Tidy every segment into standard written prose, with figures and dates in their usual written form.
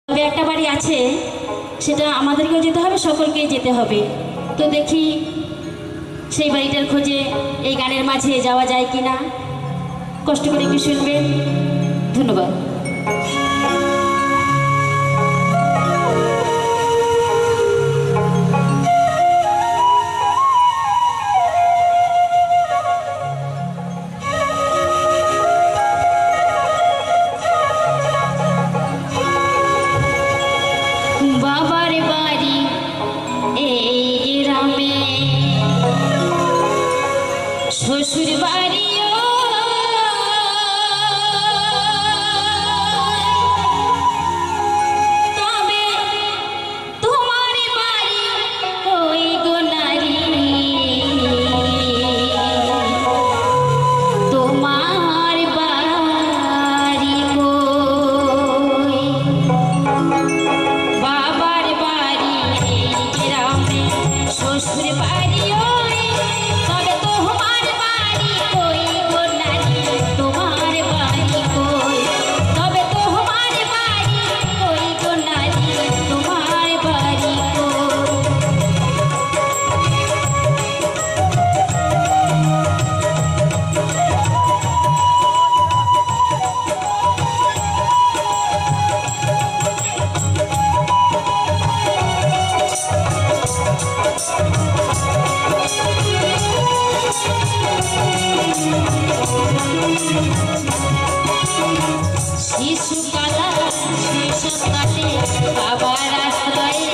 তবে একটা বাড়ি আছে, সেটা আমাদেরকেও যেতে হবে, সকলকেই যেতে হবে। তো দেখি সেই বাড়িটার খোঁজে এই গানের মাঝে যাওয়া যায় কি না। কষ্ট করে একটু শুনবেন। ধন্যবাদ। বাবার বাড়ি এই গ্রামে, শ্বশুর বাড়িও তবে তোমার বাড়ি ওই গোনারি, তোমার বাড়ি কই? বাবার বাড়ি এই গ্রামে, শ্বশুর বাড়ি ওই, তবে তোমার বাড়ি কই গোনারি, তোমার বাড়ি কই? তবে তোমার বাড়ি কই গোনারি, তোমার বাড়ি কই? শিশুকালা শৈশব কাটে বাবার আশ্রয়ে,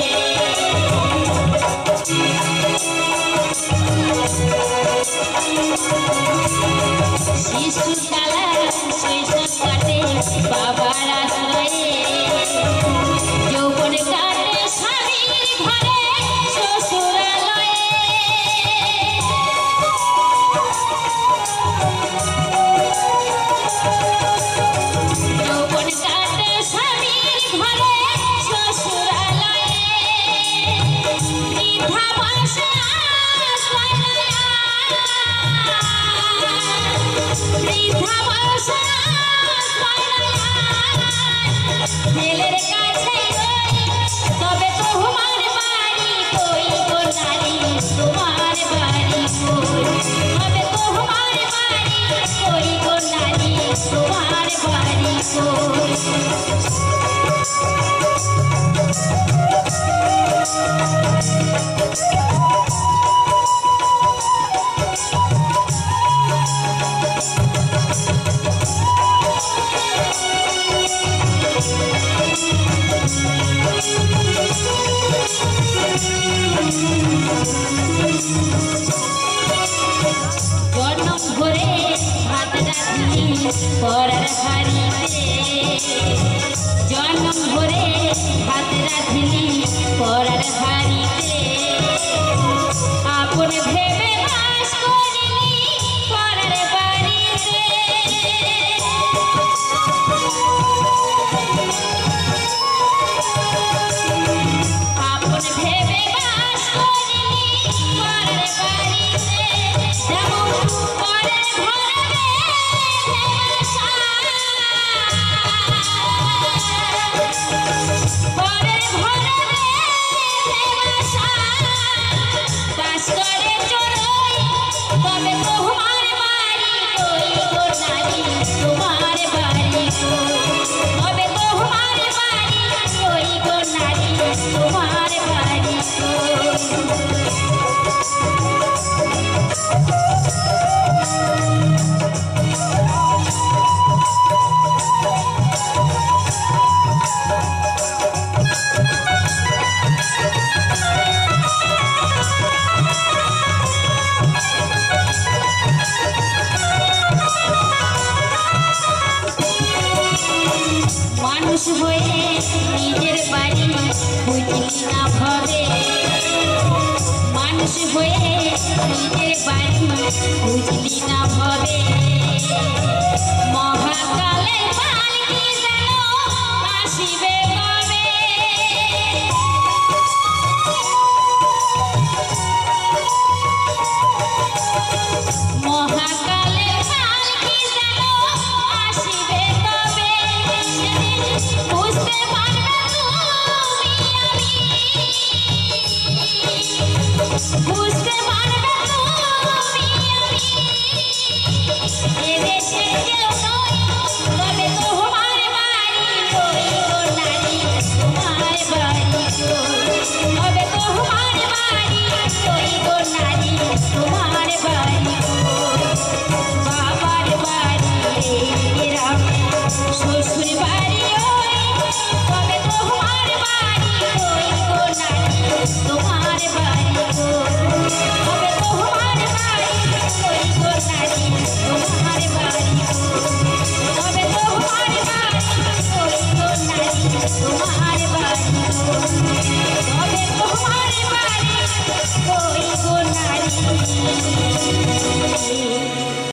শিশুকালা শৈশব কাটে বাবার আশ্রয়ে, যৌবন কাটে স্বামীর ঘরে শ্বশুরালয়ে। যৌবন কাটে স্বামীর ঘরে শ্বশুরালয়ে, বৃদ্ধা বয়সে আশ্রয় লয়া, বৃদ্ধা বয়সে আশ্রয় লয়া, ছেলের কাছে রই, তবে তোমার বাড়ি কই গোনারি, তোমার বাড়ি কই? তবে তোমার বাড়ি কই গোনারি, তোমার বাড়ি কই? জনম ভরে ভাত রাঁধি পরার হাড়িতে, জনম ভরে ভাত রাঁধি পরার হাড়িতে, আপন ভেবে বাস করিলি পরার বাড়িতে। আপন ভেবে বাস করিলি পরার বাড়িতে, যেমন পরের ঘরে বাসা, পরের ঘরে বাসা, বাস করে চড়ই, তবে তোমার বাড়ি কই গোনারি, তোমার বাড়ি কই? তবে তোমার বাড়ি কই গোনারি, তোমার বাড়ি কই? মানুষ হয়ে নিজের বাড়ি বুঝলি না ভবে, মানুষ হয়ে নিজের বাড়ি বুঝলি না ভবে, মহাকালের